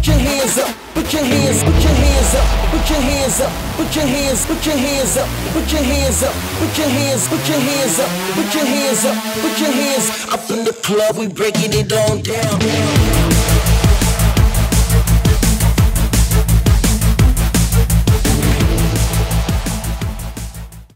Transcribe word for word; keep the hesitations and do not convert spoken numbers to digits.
your hands up, put your hands, put your hands up, put your hands up, put your hands, put your hands up, put your hands up, put your hands, put your hands up, put your hands up, put your hands up in the club, we breaking it on down.